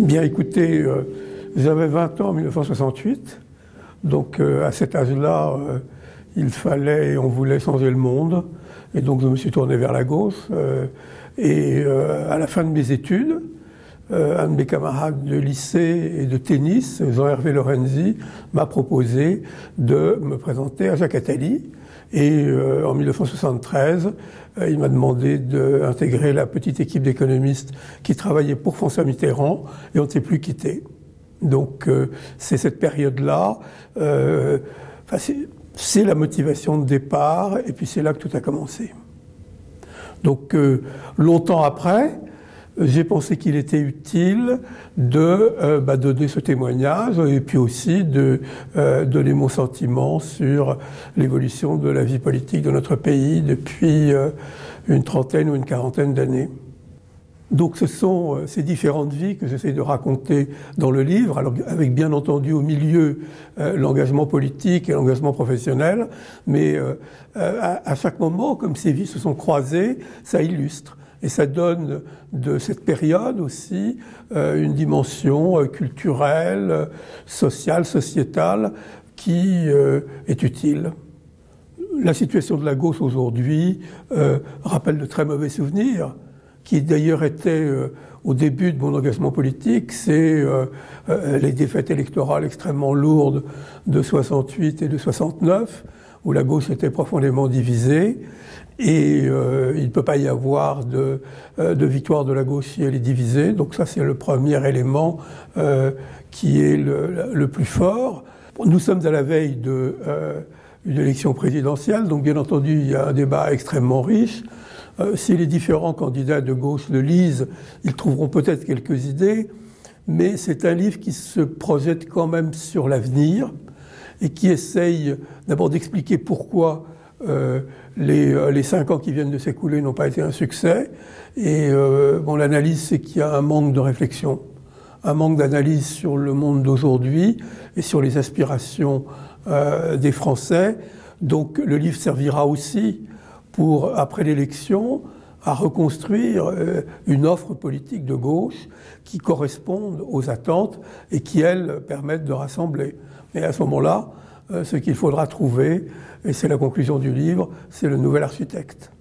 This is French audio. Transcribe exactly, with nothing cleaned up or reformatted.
Bien écoutez, euh, j'avais vingt ans en mille neuf cent soixante-huit, donc euh, à cet âge-là, euh, il fallait et on voulait changer le monde, et donc je me suis tourné vers la gauche. Euh, et euh, à la fin de mes études, euh, un de mes camarades de lycée et de tennis, Jean-Hervé Lorenzi, m'a proposé de me présenter à Jacques Attali. Et euh, en mille neuf cent soixante-treize, euh, il m'a demandé d'intégrer la petite équipe d'économistes qui travaillait pour François Mitterrand, et on ne s'est plus quitté. Donc euh, c'est cette période-là, euh, c'est la motivation de départ, et puis c'est là que tout a commencé. Donc euh, longtemps après, j'ai pensé qu'il était utile de euh, bah, donner ce témoignage et puis aussi de euh, donner mon sentiment sur l'évolution de la vie politique de notre pays depuis euh, une trentaine ou une quarantaine d'années. Donc ce sont euh, ces différentes vies que j'essaie de raconter dans le livre, alors avec bien entendu au milieu euh, l'engagement politique et l'engagement professionnel, mais euh, à, à chaque moment, comme ces vies se sont croisées, ça illustre. Et ça donne de cette période aussi euh, une dimension euh, culturelle, euh, sociale, sociétale qui euh, est utile. La situation de la gauche aujourd'hui euh, rappelle de très mauvais souvenirs, qui d'ailleurs étaient euh, au début de mon engagement politique, c'est euh, euh, les défaites électorales extrêmement lourdes de soixante-huit et de soixante-neuf, où la gauche était profondément divisée. Et euh, il ne peut pas y avoir de, euh, de victoire de la gauche si elle est divisée. Donc ça, c'est le premier élément euh, qui est le, le plus fort. Nous sommes à la veille de euh, une élection présidentielle, donc bien entendu, il y a un débat extrêmement riche. Euh, si les différents candidats de gauche le lisent, ils trouveront peut-être quelques idées, mais c'est un livre qui se projette quand même sur l'avenir et qui essaye d'abord d'expliquer pourquoi Euh, les, euh, les cinq ans qui viennent de s'écouler n'ont pas été un succès. Et euh, bon, l'analyse, c'est qu'il y a un manque de réflexion, un manque d'analyse sur le monde d'aujourd'hui et sur les aspirations euh, des Français. Donc le livre servira aussi pour, après l'élection, à reconstruire euh, une offre politique de gauche qui corresponde aux attentes et qui, elles, permettent de rassembler. Mais à ce moment-là, euh, ce qu'il faudra trouver, et c'est la conclusion du livre, c'est le nouvel architecte.